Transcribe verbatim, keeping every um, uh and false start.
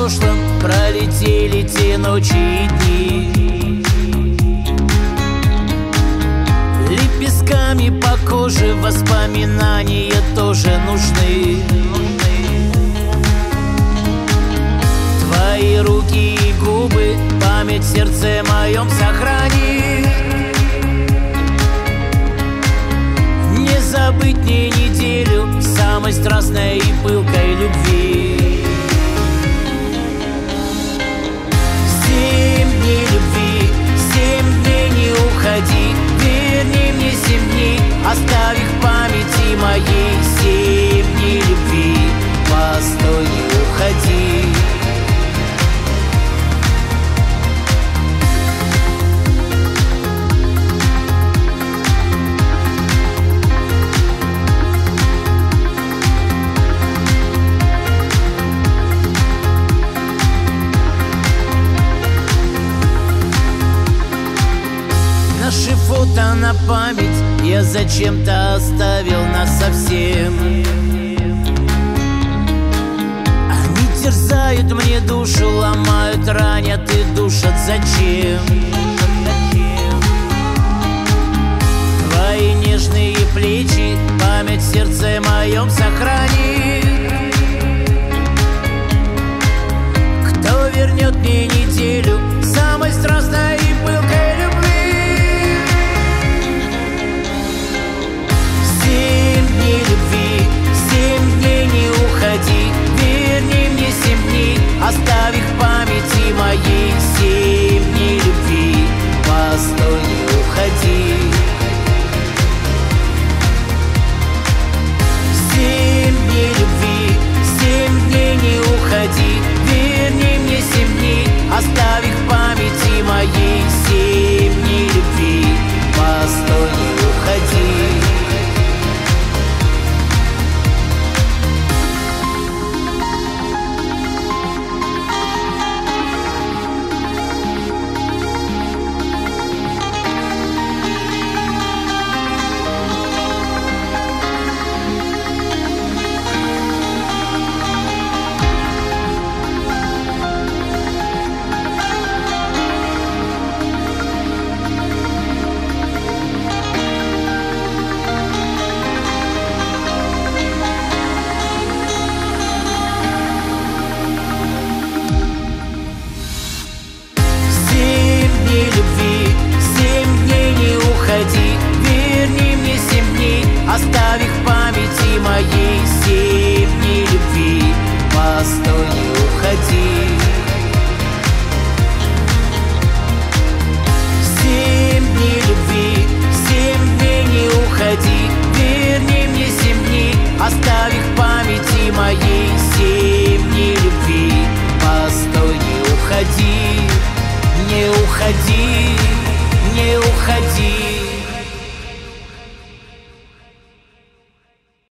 прошлом пролетели те ночи и дни. Лепестками по коже воспоминания тоже нужны. Твои руки и губы память в сердце моем сохрани. Не забыть мне неделю самой страстной и пылкой любви. Семь дней любви, семь дней не уходи. Верни мне семь дней, оставь их в памяти моей. Семь дней любви, постой, не уходи. Наши фото на память я зачем-то оставил нас совсем. Они терзают мне душу, ломают, ранят и душат. Зачем? Твои нежные плечи память в сердце моем сохрани. Кто вернет мне неделю самой страстной и пылкой любви? Любви, семь дней не уходи. Верни мне семь дней, оставь их в памяти моей. Семь дней любви, постой, не уходи. Семь дней любви, семь дней не уходи. Верни мне семь дней, оставь их в памяти моей. Семь дней любви, постой, не уходи. Верни мне семь дней, оставь их в памяти моей. Семь дней любви, постой, не уходи. Семь дней любви, семь дней не уходи. Верни мне семь дней, оставь их в памяти моей. Семь дней любви, постой, не уходи. Не уходи, не уходи.